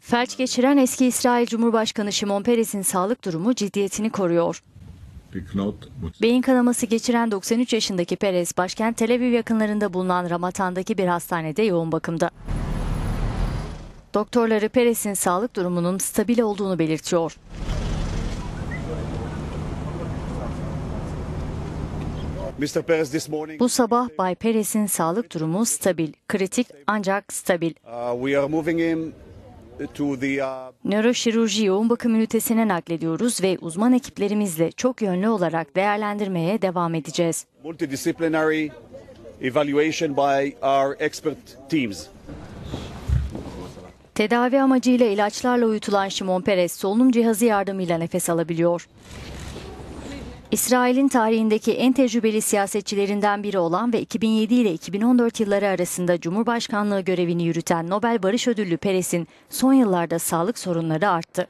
Felç geçiren eski İsrail Cumhurbaşkanı Şimon Peres'in sağlık durumu ciddiyetini koruyor. Beyin kanaması geçiren 93 yaşındaki Peres, başkent Tel Aviv yakınlarında bulunan Ramatan'daki bir hastanede yoğun bakımda. Doktorları Peres'in sağlık durumunun stabil olduğunu belirtiyor. Bu sabah Bay Peres'in sağlık durumu stabil, kritik ancak stabil. Nöroşirurji yoğun bakım ünitesine naklediyoruz ve uzman ekiplerimizle çok yönlü olarak değerlendirmeye devam edeceğiz. Tedavi amacıyla ilaçlarla uyutulan Şimon Peres solunum cihazı yardımıyla nefes alabiliyor. İsrail'in tarihindeki en tecrübeli siyasetçilerinden biri olan ve 2007 ile 2014 yılları arasında Cumhurbaşkanlığı görevini yürüten Nobel Barış Ödüllü Peres'in son yıllarda sağlık sorunları arttı.